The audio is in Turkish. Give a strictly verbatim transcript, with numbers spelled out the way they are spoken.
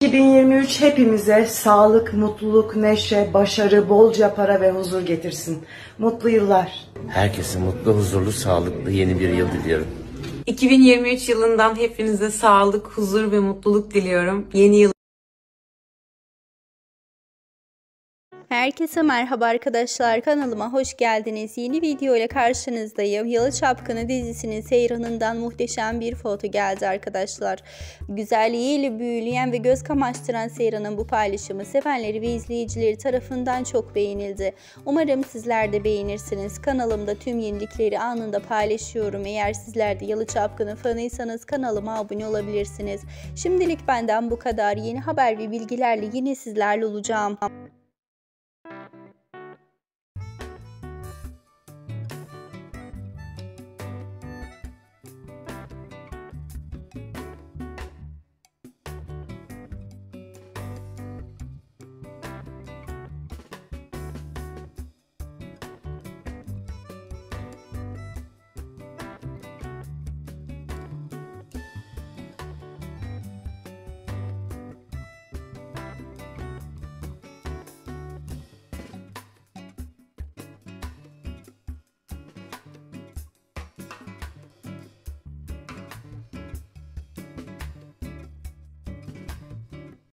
iki bin yirmi üç hepimize sağlık, mutluluk, neşe, başarı, bolca para ve huzur getirsin. Mutlu yıllar. Herkese mutlu, huzurlu, sağlıklı yeni bir yıl diliyorum. iki bin yirmi üç yılından hepinize sağlık, huzur ve mutluluk diliyorum. Yeni yıl Herkese merhaba arkadaşlar, kanalıma hoş geldiniz. Yeni video ile karşınızdayım. Yalı Çapkını dizisinin seyranından muhteşem bir foto geldi arkadaşlar. Güzelliğiyle büyüleyen ve göz kamaştıran Seyran'ın bu paylaşımı sevenleri ve izleyicileri tarafından çok beğenildi. Umarım sizler de beğenirsiniz. Kanalımda tüm yenilikleri anında paylaşıyorum. Eğer sizler de Yalı Çapkını fanıysanız kanalıma abone olabilirsiniz. Şimdilik benden bu kadar. Yeni haber ve bilgilerle yine sizlerle olacağım.